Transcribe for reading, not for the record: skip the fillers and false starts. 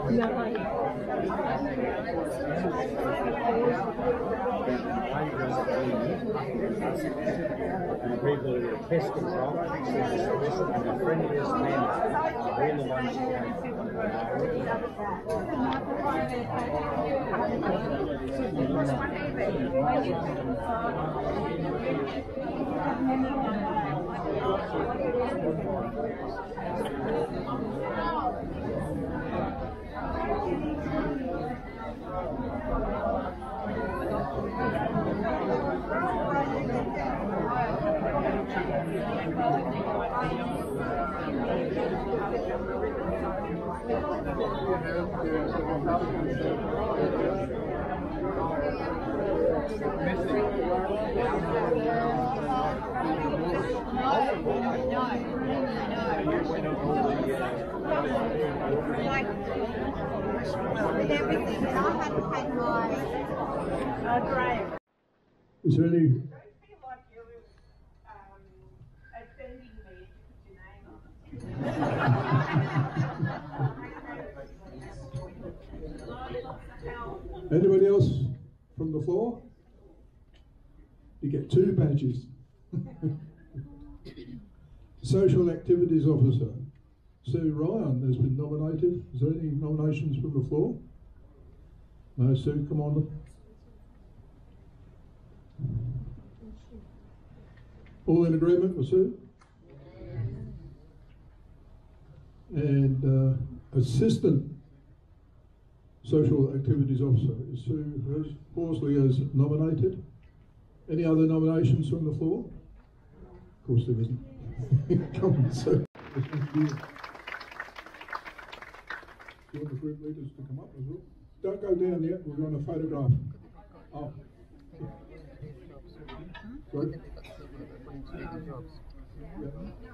And people who are pest control and the friendliest men are all the ones Is there any? Don't feel like you're offending me if you put your name on. Anybody else from the floor? You get 2 badges. Social Activities Officer. Sue Ryan has been nominated. Is there any nominations from the floor? No, Sue, come on. All in agreement with Sue? And Assistant Social Activities Officer is Sue Horsley as nominated. Any other nominations from the floor? Of course there isn't. Come on, Sue. Do you want the group leaders to come up as well? Don't go down yet, we're going to photograph. Oh. Sorry? Yeah.